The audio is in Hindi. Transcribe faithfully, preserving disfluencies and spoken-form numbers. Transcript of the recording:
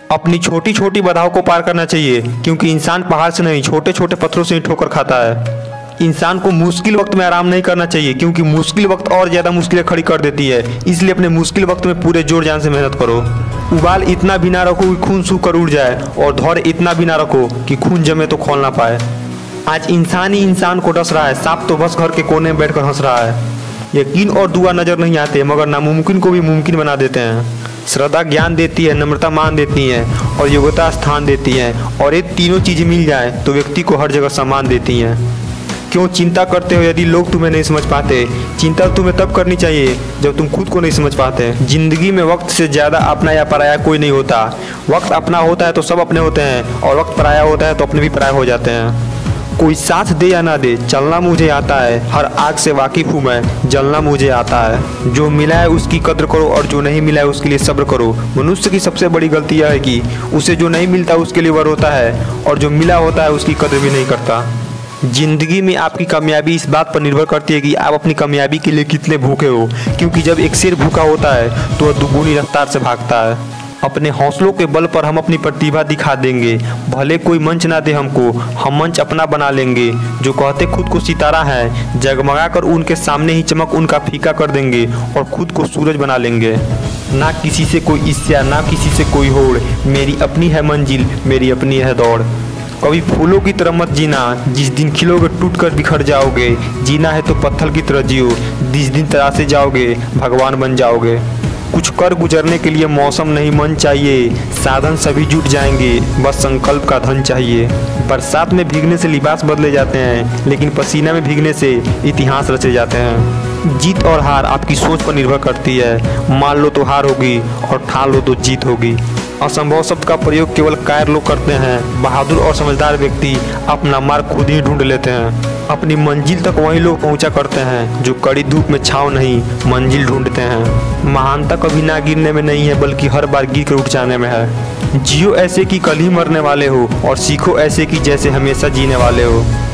अपनी छोटी छोटी बाधाओं को पार करना चाहिए, क्योंकि इंसान पहाड़ से नहीं छोटे छोटे पत्थरों से ही ठोकर खाता है। इंसान को मुश्किल वक्त में आराम नहीं करना चाहिए, क्योंकि मुश्किल वक्त और ज़्यादा मुश्किलें खड़ी कर देती है। इसलिए अपने मुश्किल वक्त में पूरे जोर जान से मेहनत करो। उबाल इतना भी ना रखो कि खून सूख कर उड़ जाए, और धौर इतना भी ना रखो कि खून जमे तो खोल ना पाए। आज इंसान ही इंसान को डस रहा है, सांप तो बस घर के कोने में बैठकर हंस रहा है। यकीन और दुआ नजर नहीं आते, मगर नामुमकिन को भी मुमकिन बना देते हैं। श्रद्धा ज्ञान देती है, नम्रता मान देती है, और योग्यता स्थान देती है। और ये तीनों चीज़ें मिल जाए तो व्यक्ति को हर जगह सम्मान देती हैं। क्यों चिंता करते हो यदि लोग तुम्हें नहीं समझ पाते? चिंता तुम्हें तब करनी चाहिए जब तुम खुद को नहीं समझ पाते। जिंदगी में वक्त से ज़्यादा अपना या पराया कोई नहीं होता। वक्त अपना होता है तो सब अपने होते हैं, और वक्त पराया होता है तो अपने भी पराया हो जाते हैं। कोई साथ दे या ना दे, चलना मुझे आता है। हर आग से वाकिफ हूँ मैं, जलना मुझे आता है। जो मिला है उसकी कद्र करो, और जो नहीं मिला है उसके लिए सब्र करो। मनुष्य की सबसे बड़ी गलती यह है कि उसे जो नहीं मिलता उसके लिए वह रोता है, और जो मिला होता है उसकी कद्र भी नहीं करता। जिंदगी में आपकी कामयाबी इस बात पर निर्भर करती है कि आप अपनी कामयाबी के लिए कितने भूखे हो, क्योंकि जब एक शेर भूखा होता है तो वह दुगुनी रफ्तार से भागता है। अपने हौसलों के बल पर हम अपनी प्रतिभा दिखा देंगे। भले कोई मंच ना दे हमको, हम मंच अपना बना लेंगे। जो कहते खुद को सितारा है, जगमगा कर उनके सामने ही चमक उनका फीका कर देंगे, और खुद को सूरज बना लेंगे। ना किसी से कोई ईर्ष्या, ना किसी से कोई होड़। मेरी अपनी है मंजिल, मेरी अपनी है दौड़। कभी फूलों की तरह मत जीना, जिस दिन खिलोगे टूट कर बिखर जाओगे। जीना है तो पत्थर की तरह जियो, जिस दिन तरासे जाओगे भगवान बन जाओगे। कुछ कर गुजरने के लिए मौसम नहीं मन चाहिए, साधन सभी जुट जाएंगे, बस संकल्प का धन चाहिए। बरसात में भीगने से लिबास बदले जाते हैं, लेकिन पसीना में भीगने से इतिहास रचे जाते हैं। जीत और हार आपकी सोच पर निर्भर करती है। मान लो तो हार होगी, और ठान लो तो जीत होगी। असंभव शब्द का प्रयोग केवल कायर लोग करते हैं। बहादुर और समझदार व्यक्ति अपना मार्ग खुद ही ढूंढ लेते हैं। अपनी मंजिल तक वही लोग पहुंचा करते हैं जो कड़ी धूप में छांव नहीं मंजिल ढूंढते हैं। महानता कभी ना गिरने में नहीं है, बल्कि हर बार गिर कर उठ जाने में है। जियो ऐसे कि कल ही मरने वाले हो, और सीखो ऐसे कि जैसे हमेशा जीने वाले हो।